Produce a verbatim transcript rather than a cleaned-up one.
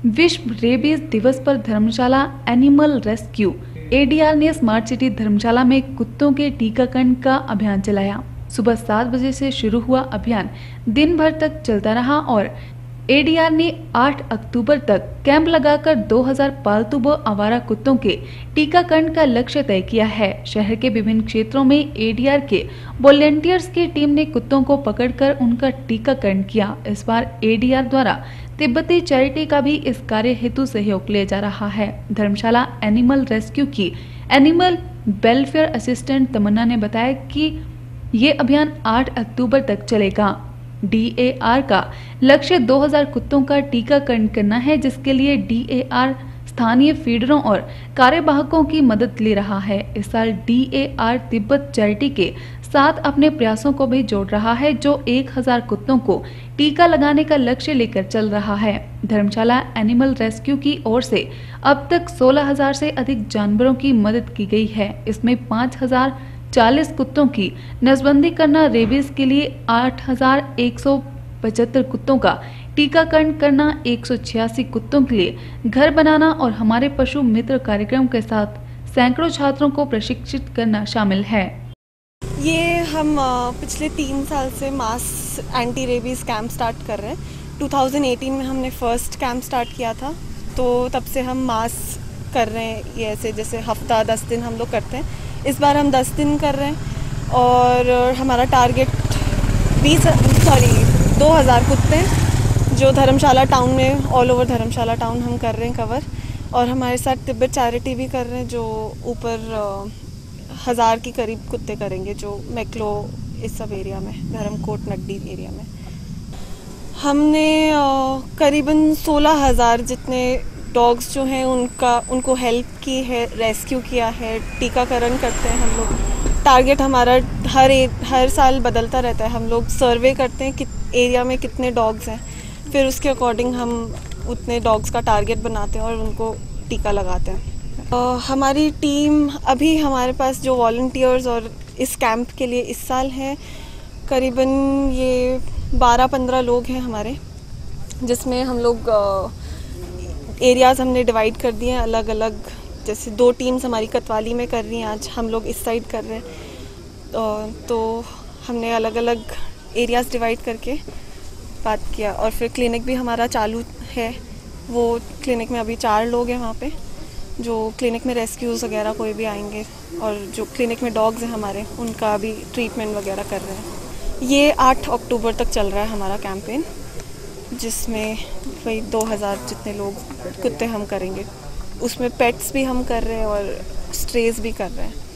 विश्व रेबीज दिवस पर Dharamshala animal rescue A D R ने स्मार्ट सिटी धर्मशाला में कुत्तों के टीकाकरण का अभियान चलाया। सुबह सात बजे से शुरू हुआ अभियान दिन भर तक चलता रहा और ए डी आर ने आठ अक्टूबर तक कैंप लगाकर दो हज़ार पालतू व आवारा कुत्तों के टीकाकरण का लक्ष्य तय किया है। शहर के विभिन्न क्षेत्रों में ए डी आर के वॉलंटियर्स की टीम ने कुत्तों को पकड़कर उनका टीकाकरण किया। इस बार ए डी आर द्वारा तिब्बती चैरिटी का भी इस कार्य हेतु सहयोग लिया जा रहा है। धर्मशाला एनिमल रेस्क्यू की एनिमल वेलफेयर असिस्टेंट तमन्ना ने बताया कि ये अभियान आठ अक्टूबर तक चलेगा। डी ए आर का लक्ष्य दो हज़ार कुत्तों का टीकाकरण करना है, जिसके लिए डी ए आर स्थानीय फीडरों और कार्यवाहकों की मदद ले रहा है। इस साल D A R Tibet charity के साथ अपने प्रयासों को भी जोड़ रहा है, जो एक हज़ार कुत्तों को टीका लगाने का लक्ष्य लेकर चल रहा है। धर्मशाला एनिमल रेस्क्यू की ओर से अब तक सोलह हज़ार से अधिक जानवरों की मदद की गई है। इसमें पाँच हज़ार चालीस कुत्तों की नसबंदी करना, रेबीज के लिए आठ हज़ार एक सौ पचहत्तर कुत्तों का टीकाकरण करना, एक सौ छियासी कुत्तों के लिए घर बनाना और हमारे पशु मित्र कार्यक्रम के साथ सैकड़ों छात्रों को प्रशिक्षित करना शामिल है। ये हम पिछले तीन साल से mass anti rabies camp start कर रहे हैं। दो हज़ार अठारह में हमने फर्स्ट कैंप स्टार्ट किया था, तो तब से हम मास कर रहे हैं। ये ऐसे जैसे हफ्ता दस दिन हम लोग करते हैं। इस बार हम दस दिन कर रहे हैं और हमारा टारगेट बीस सॉरी दो हज़ार कुत्ते हैं, जो धर्मशाला टाउन में ऑल ओवर धर्मशाला टाउन हम कर रहे हैं कवर। और हमारे साथ तिब्बत चैरिटी भी कर रहे हैं, जो ऊपर हज़ार के करीब कुत्ते करेंगे, जो मैक्लो इस सब एरिया में, धर्मकोट नड्डी एरिया में। हमने करीबन सोलह हज़ार जितने डॉग्स जो हैं उनका उनको हेल्प की है, रेस्क्यू किया है, टीकाकरण करते हैं हम लोग। टारगेट हमारा हर ए, हर साल बदलता रहता है। हम लोग सर्वे करते हैं कि एरिया में कितने डॉग्स हैं, फिर उसके अकॉर्डिंग हम उतने डॉग्स का टारगेट बनाते हैं और उनको टीका लगाते हैं। uh, हमारी टीम अभी हमारे पास जो वॉलंटियर्स और इस कैंप के लिए इस साल हैं, करीबन ये बारह पंद्रह लोग हैं हमारे, जिसमें हम लोग uh, एरियाज़ हमने डिवाइड कर दिए हैं अलग अलग। जैसे दो टीम्स हमारी कतवाली में कर रही हैं, आज हम लोग इस साइड कर रहे हैं। तो हमने अलग अलग एरियाज़ डिवाइड करके बात किया। और फिर क्लिनिक भी हमारा चालू है। वो क्लिनिक में अभी चार लोग हैं वहाँ पे, जो क्लिनिक में रेस्क्यूज़ वगैरह कोई भी आएंगे, और जो क्लिनिक में डॉग्स हैं हमारे, उनका अभी ट्रीटमेंट वगैरह कर रहे हैं। ये आठ अक्टूबर तक चल रहा है हमारा कैंपेन, जिसमें वही दो हज़ार जितने लोग कुत्ते हम करेंगे। उसमें पेट्स भी हम कर रहे हैं और स्ट्रेज भी कर रहे हैं।